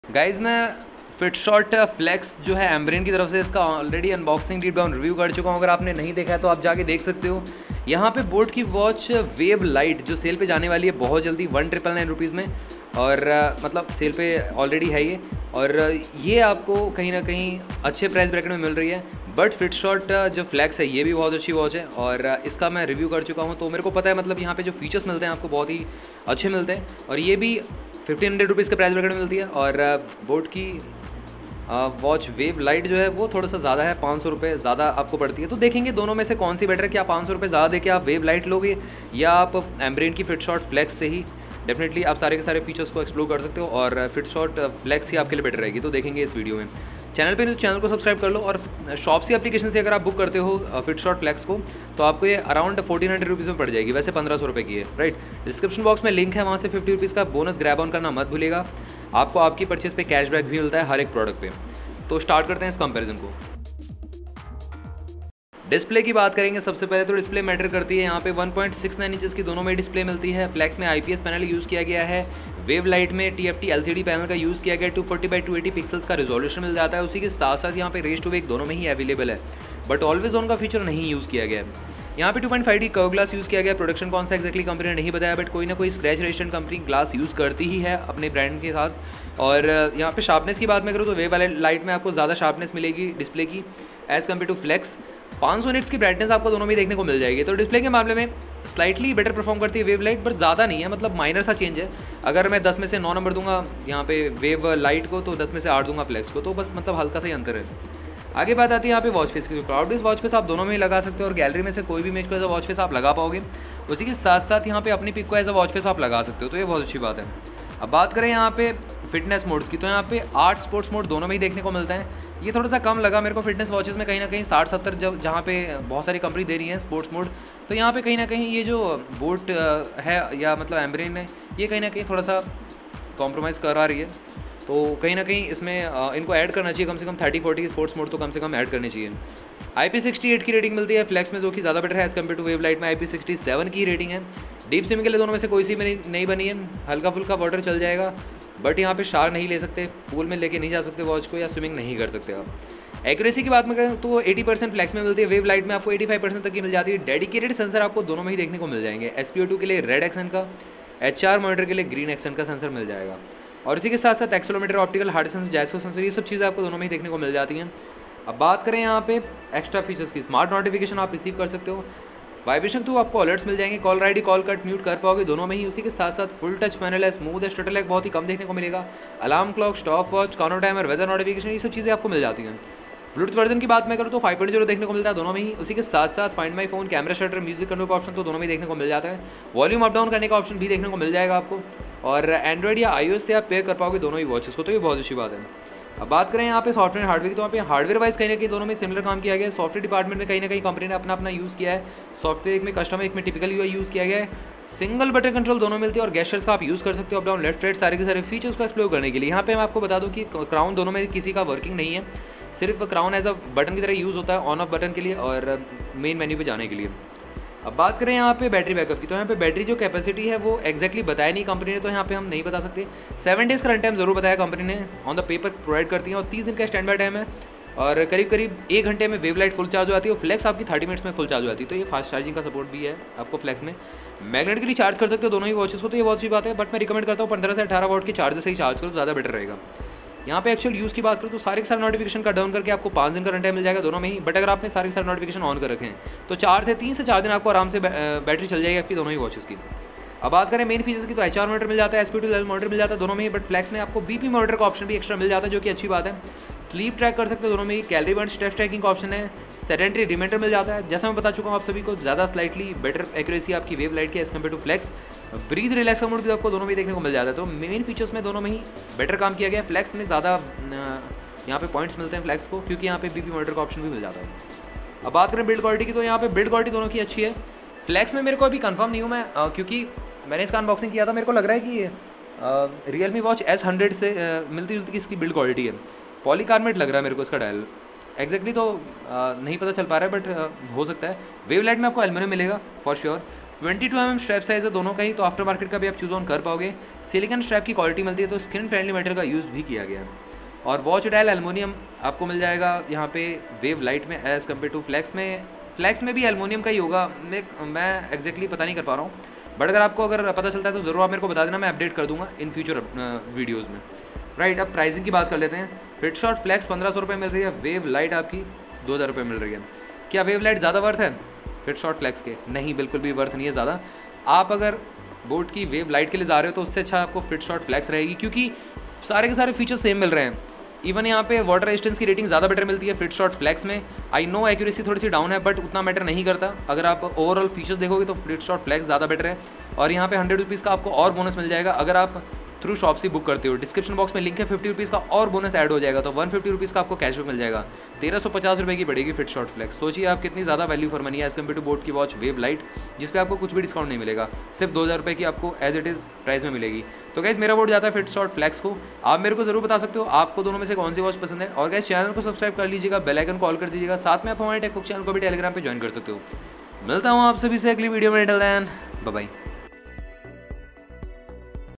Guys मैं फिटशॉट flex जो है एम्ब्रेन की तरफ से इसका already unboxing deep down review कर चुका हूँ। अगर आपने नहीं देखा है तो आप जाके देख सकते हो। यहाँ पे बोट की वॉच वेव लाइट जो सेल पे जाने वाली है बहुत जल्दी 1999 रुपीज़ में, और मतलब सेल पे ऑलरेडी है ये, और ये आपको कहीं ना कहीं अच्छे प्राइस ब्रैकेट में मिल रही है। बट फिटशॉट जो फ्लेक्स है ये भी बहुत अच्छी वॉच है और इसका मैं रिव्यू कर चुका हूँ, तो मेरे को पता है मतलब यहाँ पे जो फीचर्स मिलते हैं आपको बहुत ही अच्छे मिलते हैं, और ये भी 1500 रुपीज़ के प्राइस ब्रैकेट में मिलती है। और बोट की वॉच वेव लाइट जो है वो थोड़ा सा ज़्यादा है, 500 रुपये ज़्यादा आपको पड़ती है। तो देखेंगे दोनों में से कौन सी बेटर है, कि आप 500 रुपये ज़्यादा देके आप वेव लाइट लोगे या आप एम्ब्रेन की फिटशॉट फ्लेक्स से ही डेफिनेटली आप सारे के सारे फीचर्स को एक्सप्लोर कर सकते हो, और फिटशॉट फ्लेक्स ही आपके लिए बेटर रहेगी। तो देखेंगे इस वीडियो में। चैनल पे चैनल को सब्सक्राइब कर लो, और शॉप्सी एप्लीकेशन से अगर आप बुक करते हो फिटशॉट फ्लेक्स को तो आपको ये अराउंड 1400 रुपीज़ में पड़ जाएगी, वैसे 1500 रुपये की है, राइट। डिस्क्रिप्शन बॉक्स में लिंक है, वहाँ से 50 रुपीज़ का बोनस ग्रैब ऑन करना मत भूलिएगा। आपको आपकी परचेज पे कैशबैक भी मिलता है हर एक प्रोडक्ट पे। तो स्टार्ट करते हैं इस कंपैरिजन को। डिस्प्ले की बात करेंगे सबसे पहले तो डिस्प्ले मैटर करती है। यहाँ पे 1.69 इंचेस की दोनों में डिस्प्ले मिलती है। फ्लेक्स में IPS पैनल यूज़ किया गया है। वेव लाइट में TFT LCD पैनल का यूज़ किया गया है। 240x280 पिक्सल्स का रिजोल्यूशन मिल जाता है। उसी के साथ साथ यहाँ पे रेस टू वेक दोनों में ही अवेलेबल है, बट ऑलवेज ऑन का फीचर नहीं यूज़ किया गया है। यहाँ पे 2.5D कर्व ग्लास यूज़ किया गया। प्रोडक्शन कौन सा एक्जैक्टली कंपनी ने नहीं बताया, बट कोई ना कोई scratch resistant company glass use करती ही है अपने ब्रांड के साथ। और यहाँ पे शार्पनेस की बात मैं करूँ तो वेव वाले लाइट में आपको ज़्यादा शार्पनेस मिलेगी डिस्प्ले की as compared to Flex. 500 nits की ब्राइटनेस आपको दोनों में देखने को मिल जाएगी। तो डिस्प्ले के मामले में स्लाइटली बेटर परफॉर्म करती है वेव लाइट, बट ज़्यादा नहीं है, मतलब माइनर सा चेंज है। अगर मैं 10 में से 9 नंबर दूंगा यहाँ पे वेव लाइट को, तो 10 में से 8 दूंगा फ्लेक्स को, तो बस मतलब हल्का सा ही अंतर है। आगे बात आती है यहाँ पे वॉच फेस की। तो क्लाउड बेस्ड वॉच फेस आप दोनों में ही लगा सकते हो, और गैलरी में से कोई भी इमेज को एज अ वॉच फेस आप लगा पाओगे। उसी के साथ साथ यहाँ पे अपनी पिक को एज अ वॉच फेस आप लगा सकते हो, तो ये बहुत अच्छी बात है। अब बात करें यहाँ पे फिटनेस मोड्स की, तो यहाँ पे 8 स्पोर्ट्स मोड दोनों में ही देखने को मिलता है। ये थोड़ा सा कम लगा मेरे को फिटनेस वॉचेस में, कहीं ना कहीं 60-70 जहाँ पे बहुत सारी कंपनी दे रही है स्पोर्ट्स मोड, तो यहाँ पे कहीं ना कहीं ये जो बोट है या मतलब एम्ब्रेन है, ये कहीं ना कहीं थोड़ा सा कॉम्प्रोमाइज़ करा रही है। तो कहीं ना कहीं इसमें इनको ऐड करना चाहिए, कम से कम 30-40 स्पोर्ट्स मोड तो कम से कम ऐड करनी चाहिए। IP68 की रेटिंग मिलती है फ्लेक्स में, जो कि ज़्यादा बेटर है as compared to Wave Lite में IP67 की रेटिंग है। डीप स्विमिंग के लिए दोनों में से कोई सी नहीं बनी है। हल्का फुल्का वाटर चल जाएगा, बट यहाँ पे शार नहीं ले सकते, पूल में लेके नहीं जा सकते वॉच को, या स्विमिंग नहीं कर सकते आप। एक्यूरेसी की बात में करें तो 80% फ्लेक्स में मिलती है। वेव लाइट में आपको 85% तक की मिल जाती है। डेडिकेटेड सेंसर आपको दोनों में ही देखने को मिल जाएंगे। SPO2 के लिए रेड एक्सन का, HR मॉनिटर के लिए ग्रीन एक्सन का सेंसर मिल जाएगा, और इसी के साथ साथ एक्सेलोमीटर, ऑप्टिकल हार्ड सेंसर, जैसो सेंसर, ये सब चीज़ें आपको दोनों में ही देखने को मिल जाती हैं। अब बात करें यहाँ पे एक्स्ट्रा फीचर्स की, स्मार्ट नोटिफिकेशन आप रिसीव कर सकते हो। वाइब्रेशन तो आपको अलर्ट्स मिल जाएंगे। Call ID, call cut, mute कर पाओगे दोनों में ही। उसी के साथ साथ फुल टच पैनल है, स्मूथ है, स्टटर लैग बहुत ही कम देखने को मिलेगा। Alarm clock, stopwatch, corner timer, weather notification, ये सब चीज़ें आपको मिल जाती हैं। ब्लूटूथ वर्जन की बात मैं करूँ तो 5.0 देखने को मिलता है दोनों में ही। उसी के साथ साथ find my phone, camera shutter, music करने का ऑप्शन तो दोनों में देखने को मिल जाता है। वॉल्यूम अप डाउन करने का ऑप्शन भी देखने को मिल जाएगा आपको, और एंड्रॉइड या iOS से आप पेयर कर पाओगे दोनों ही वॉचेस को, तो ये बहुत अच्छी बात है। अब बात करें यहाँ पे सॉफ्टवेयर हार्डवेयर की, तो यहाँ पे हार्डवेयर वाइज कहीं ना कहीं दोनों में सिमिलर काम किया गया है। सॉफ्टवेयर डिपार्टमेंट में कहीं ना कहीं कंपनी ने अपना अपना यूज़ किया है। सॉफ्टवेयर एक में कस्टम, एक में टिपिकल UI यूज़ किया गया है। सिंगल बटन कंट्रोल दोनों मिलती है, और गेस्चर्स का आप यूज़ कर सकते हो अप डाउन लेफ्ट राइट सारे के सारे फीचर्स को एक्सप्लोर करने के लिए। यहाँ पे मैं आपको बता दूँ कि क्राउन दोनों में किसी का वर्किंग नहीं है, सिर्फ क्राउन एज अ बटन की तरह यूज़ होता है ऑन ऑफ बटन के लिए और मेन मेन्यू पे जाने के लिए। अब बात करें यहाँ पे बैटरी बैकअप की, तो यहाँ पे बैटरी जो कैपेसिटी है वो एक्जैक्टली बताया नहीं कंपनी ने, तो यहाँ पे हम नहीं बता सकते। 7 डेज़ का रन टाइम जरूर बताया कंपनी ने, ऑन द पेपर प्रोवाइड करती है, और 30 दिन का स्टैंड बाय टाइम है, और करीब करीब 1 घंटे में वेव लाइट फुल चार्ज हो जाती है, और फ्लेक्स आपकी 30 मिनट्स में फुल चार्ज हो जाती है। तो ये फास्ट चार्जिंग का सपोर्ट भी है आपको फ्लेक्स में। मैग्नेटिकली चार्ज कर सकते हो दोनों ही वॉचेस को, तो ये बहुत अच्छी बात है, बट मैं रिकमेंड करता हूँ 15 से 18 वॉट के चार्जर से ही चार्ज करो, ज़्यादा बेटर रहेगा। यहाँ पे एक्चुअल यूज़ की बात करूँ तो सारे के सारे नोटिफिकेशन का डाउन करके आपको 5 दिन का रन टाइम मिल जाएगा दोनों में ही, बट अगर आपने सारे के सारे नोटिफिकेशन ऑन कर रखे हैं तो 3 से 4 दिन आपको आराम से बैटरी चल जाएगी आपकी दोनों ही वॉचेस की। अब बात करें मेन फीचर्स की, तो HR मॉनिटर मिल जाता है, SPO2 लेवल मॉनिटर मिल जाता है दोनों में ही, बट फ्लेक्स में आपको BP मॉनिटर का ऑप्शन भी एक्स्ट्रा मिल जाता है, जो कि अच्छी बात है। स्लीप ट्रैक कर सकते हो दोनों में ही। कैलोरी बर्न, स्टेप ट्रैकिंग का ऑप्शन है। सेडेंटरी रिमाइंडर मिल जाता है, जैसा मैं बता चुका हूँ आप सभी को, ज़्यादा स्लाइटली बेटर एक्यूरेसी आपकी वेव लाइट की as compared to Flex. Breathe relax का मोड भी आपको दोनों में देखने को मिल जाता है। तो मेन फीचर्स में दोनों में ही बेटर काम किया गया है। फ्लेक्स में ज़्यादा यहाँ पे पॉइंट्स मिलते हैं फ्लेक्स को, क्योंकि यहाँ पे BP मॉनिटर का ऑप्शन भी मिल जाता है। अब बात करें बिल्ड क्वालिटी की, तो यहाँ पे बिल्ड क्वालिटी दोनों की अच्छी है। फ्लेक्स में मेरे को अभी कंफर्म नहीं हूँ मैं, क्योंकि मैंने इसका अनबॉक्सिंग किया था, मेरे को लग रहा है कि Realme वॉच S100 से मिलती जुलती इसकी बिल्ड क्वालिटी है। पॉलीकार्बोनेट लग रहा है मेरे को इसका डायल, एक्जैक्टली तो नहीं पता चल पा रहा है, बट हो सकता है। वेव लाइट में आपको एल्यूमिनियम मिलेगा for sure. 22 mm strap size है दोनों का ही, तो आफ्टर मार्केट का भी आप चूज ऑन कर पाओगे। सिलिकन स्ट्रैप की क्वालिटी मिलती है, तो स्किन फ्रेंडली मटेरियल का यूज़ भी किया गया है। और वॉच डायल एल्युमिनियम आपको मिल जाएगा यहाँ पे वेव लाइट में एज़ कम्पेयर टू फ्लैक्स में भी एल्युमिनियम का ही होगा। मैं एग्जैक्टली पता नहीं कर पा रहा हूँ, बट अगर पता चलता है तो ज़रूर आप मेरे को बता देना, मैं अपडेट कर दूंगा इन फ्यूचर वीडियोज़ में। राइट, अब प्राइसिंग की बात कर लेते हैं। फिट शॉट फ्लैक्स 1500 रुपये मिल रही है, वेव लाइट आपकी 2000 रुपये मिल रही है। क्या वेव लाइट ज़्यादा वर्थ है फिट शॉट फ्लैक्स के? नहीं, बिल्कुल भी वर्थ नहीं है ज़्यादा। आप अगर बोट की वेव लाइट के लिए जा रहे हो तो उससे अच्छा आपको फिट शॉट फ्लैक्स रहेगी, क्योंकि सारे के सारे फीचर्स सेम मिल रहे हैं। इवन यहाँ पे वाटर रेजिस्टेंस की रेटिंग ज़्यादा बेटर मिलती है फिट शॉट फ्लैक्स में। आई नो एक्यूरेसी थोड़ी सी डाउन है, बट उतना मैटर नहीं करता। अगर आप ओवरऑल फीचर्स देखोगे तो फिट शॉट फ्लैक्स ज़्यादा बेटर है। और यहाँ पे 100 रुपीज़ का आपको और बोनस मिल जाएगा अगर आप थ्रू शॉप्सी बुक करते हो। डिस्क्रिप्शन बॉक्स में लिंक है, 50 रुपीज़ का और बोनस ऐड हो जाएगा, तो 150 रुपीज़ का आपको कैशबैक मिल जाएगा। 1350 रुपये की पड़ेगी फिट शॉट फ्लैक्स। सोचिए आप कितनी ज़्यादा वैल्यू फॉर मनी है एज़ कम्पेयर टू बोट की वॉच वेव लाइट, जिस पे आपको कुछ भी डिस्काउंट नहीं मिलेगा, सिर्फ 2000 रुपये की आपको एज इट इज़ प्राइस में मिलेगी। तो गाइस मेरा वोट जाता है फिट शॉट फ्लैक्स को। आप मेरे को जरूर बता सकते हो आपको दोनों में से कौन सी वॉच पसंद है। और गाइस चैनल को सब्सक्राइब कर लीजिएगा, बेल आइकन कॉल कर दीजिएगा, साथ में आप हमारे टेक बुक चैनल को भी टेलीग्राम पे ज्वाइन कर सकते हो। मिलता हूँ आप सभी से अगली वीडियो में, टिल देन बाय बाय।